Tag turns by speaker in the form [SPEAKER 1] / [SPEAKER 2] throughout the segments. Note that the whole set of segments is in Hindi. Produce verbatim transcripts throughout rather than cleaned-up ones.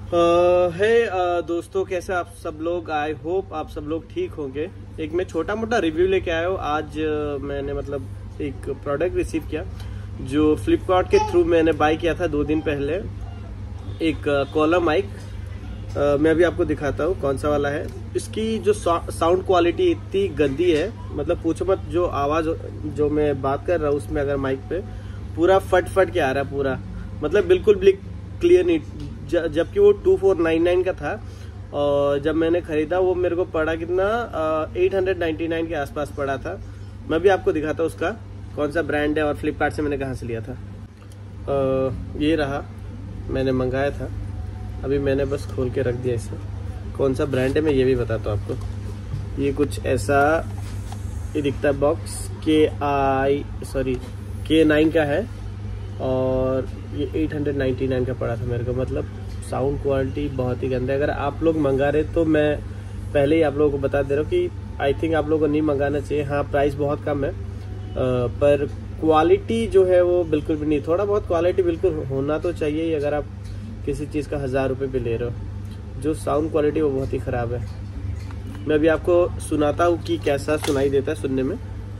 [SPEAKER 1] है दोस्तों, कैसे आप सब लोग। आई होप आप सब लोग ठीक होंगे। एक मैं छोटा मोटा रिव्यू लेके आया हूँ आज। uh, मैंने मतलब एक प्रोडक्ट रिसीव किया जो फ्लिपकार्ट के थ्रू मैंने बाय किया था दो दिन पहले। एक कॉलम माइक, uh, मैं अभी आपको दिखाता हूँ कौन सा वाला है। इसकी जो साउंड क्वालिटी इतनी गंदी है, मतलब पूछो मत। जो आवाज़ जो मैं बात कर रहा हूँ उसमें अगर माइक पे पूरा फट फट के आ रहा है पूरा, मतलब बिल्कुल भी क्लियर नहीं। जबकि वो टू फोर नाइन नाइन का था और जब मैंने खरीदा वो मेरे को पड़ा कितना एट हंड्रेड नाइन्टी नाइन के आसपास पड़ा था। मैं भी आपको दिखाता हूँ उसका कौन सा ब्रांड है और फ्लिपकार्ट से मैंने कहाँ से लिया था। आ, ये रहा, मैंने मंगाया था, अभी मैंने बस खोल के रख दिया इसे। कौन सा ब्रांड है मैं ये भी बताता हूँ आपको। ये कुछ ऐसा ये दिखता है बॉक्स, के आई सॉरी के नाइन का है और ये एट हंड्रेड नाइन्टी नाइन का पड़ा था मेरे को। मतलब साउंड क्वालिटी बहुत ही गंदा है। अगर आप लोग मंगा रहे तो मैं पहले ही आप लोगों को बता दे रहा हूँ कि आई थिंक आप लोगों को नहीं मंगाना चाहिए। हाँ, प्राइस बहुत कम है, आ, पर क्वालिटी जो है वो बिल्कुल भी नहीं। थोड़ा बहुत क्वालिटी बिल्कुल होना तो चाहिए ही अगर आप किसी चीज़ का हज़ार रुपये भी ले रहे हो। जो साउंड क्वालिटी वो बहुत ही ख़राब है। मैं अभी आपको सुनाता हूँ कि कैसा सुनाई देता है सुनने में।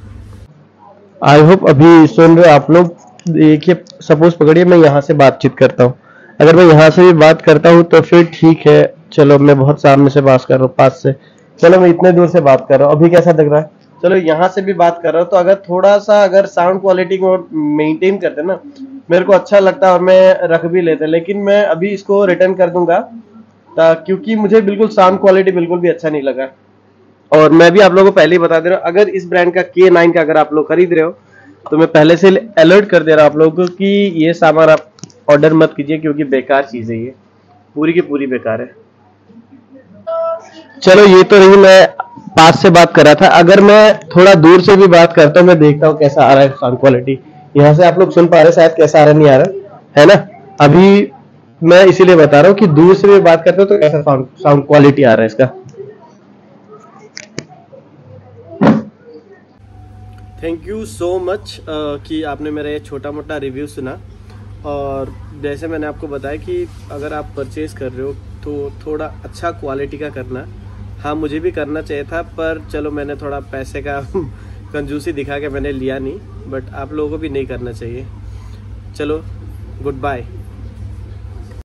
[SPEAKER 2] आई होप अभी सुन रहे आप लोग। देखिए, सपोज पकड़िए मैं यहाँ से बातचीत करता हूँ। अगर मैं यहाँ से भी बात करता हूँ तो फिर ठीक है, चलो मैं बहुत सामने से बात कर रहा हूँ, पास से। चलो मैं इतने दूर से बात कर रहा हूँ, अभी कैसा लग रहा है। चलो यहाँ से भी बात कर रहा हूँ तो अगर थोड़ा सा अगर साउंड क्वालिटी को मेंटेन करते ना, मेरे को अच्छा लगता है और मैं रख भी लेते। लेकिन मैं अभी इसको रिटर्न कर दूंगा क्योंकि मुझे बिल्कुल साउंड क्वालिटी बिल्कुल भी अच्छा नहीं लगा। और मैं भी आप लोगों को पहले ही बता दे रहा हूँ, अगर इस ब्रांड का के नाइन का अगर आप लोग खरीद रहे हो तो मैं पहले से अलर्ट कर दे रहा हूँ आप लोगों को कि ये सामान आप ऑर्डर मत कीजिए क्योंकि बेकार चीज़ है, ये पूरी की पूरी बेकार है। चलो ये तो रही मैं पास से बात कर रहा था। अगर मैं थोड़ा दूर से भी बात करता हूँ, मैं देखता हूँ कैसा आ रहा है साउंड क्वालिटी। यहाँ से आप लोग सुन पा रहे शायद कैसा आ रहा नहीं आ रहा है ना। अभी मैं इसीलिए बता रहा हूँ कि दूर से भी बात करते हो तो कैसा साउंड साउंड क्वालिटी आ रहा है इसका।
[SPEAKER 1] थैंक यू सो मच कि आपने मेरा ये छोटा मोटा रिव्यू सुना। और जैसे मैंने आपको बताया कि अगर आप परचेज़ कर रहे हो तो थोड़ा अच्छा क्वालिटी का करना। हाँ, मुझे भी करना चाहिए था, पर चलो मैंने थोड़ा पैसे का कंजूसी दिखा के मैंने लिया नहीं, बट आप लोगों को भी नहीं करना चाहिए। चलो, गुड बाय।